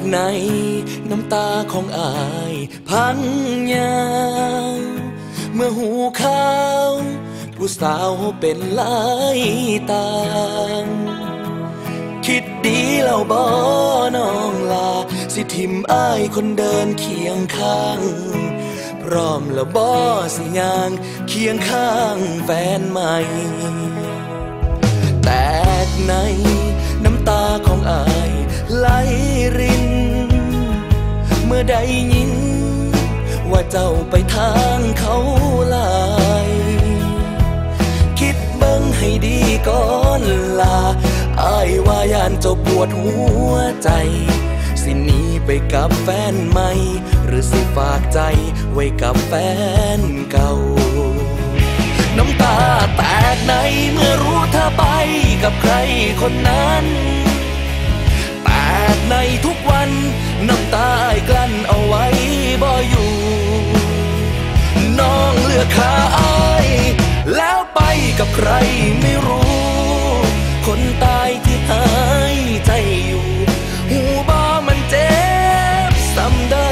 ในน้ำตาของอายพังยาวเมื่อหูข่าวผู้สาวเป็นหลายต่างคิดดีแล้วบ่น้องลาสิทิมอ้ายคนเดินเคียงข้างพร้อมแล้วบ่สิย่างเคียงข้างแฟนใหม่แตกในน้ำตาของอายไหลรินเมื่อได้ยินว่าเจ้าไปทางเขาลายคิดเบิ่งให้ดีก่อนลาอ้ายว่าย่านเจ้าปวดหัวใจสิหนีไปกับแฟนใหม่หรือสิฝากใจไว้กับแฟนเก่าน้ำตาแตกในเมื่อรู้เธอไปกับใครคนนั้นแตกในทุกวันน้ำตากลั้นเอาไว้บ่อยู่น้องเลือกข้าอ้ายแล้วไปกับใครไม่รู้คนตายที่หายใจอยู่หูบ่มันเจ็บซ้ำได้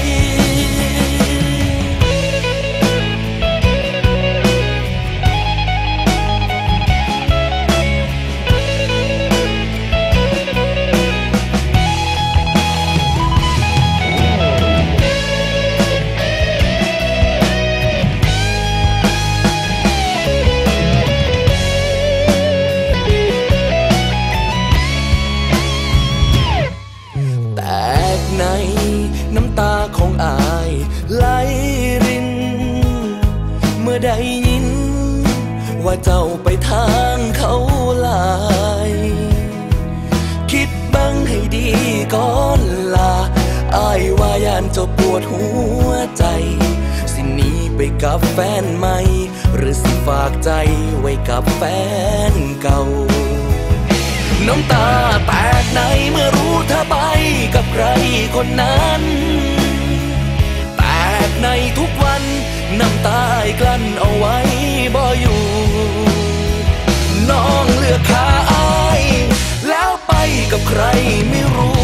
ในน้ำตาของอายไหลรินเมื่อได้ยินว่าเจ้าไปทางเขาลายคิดบังให้ดีก่อนลาอ้ายว่าย่านเจ้าปวดหัวใจสิหนีไปกับแฟนใหม่หรือสิฝากใจไว้กับแฟนเก่าน้ำตาแตกในเมื่อรู้เธอไปกับใครคนนั้นแตกในทุกวันน้ำตากลั้นเอาไว้บ่อยู่น้องเลือกข้าอ้ายแล้วไปกับใครไม่รู้